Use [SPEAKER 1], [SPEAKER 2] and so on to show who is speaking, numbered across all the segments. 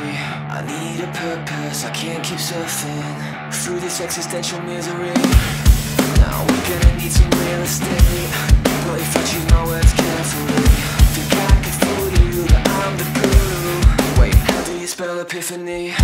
[SPEAKER 1] I need a purpose, I can't keep surfing through this existential misery. Now we're gonna need some real estate, but if I choose my words carefully, think I could fool you that I'm the guru. Wait, how do you spell epiphany?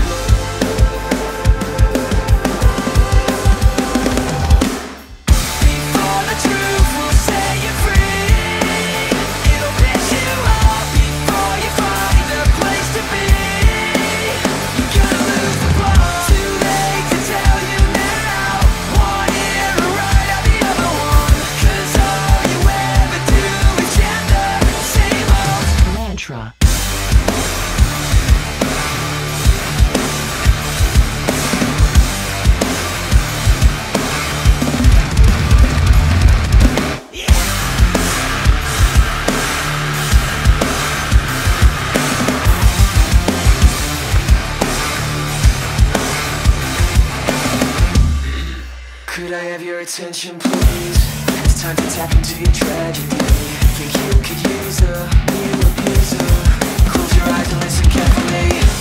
[SPEAKER 1] Could I have your attention, please? It's time to tap into your tragedy. Think you could use a new abuser? Close your eyes and listen carefully.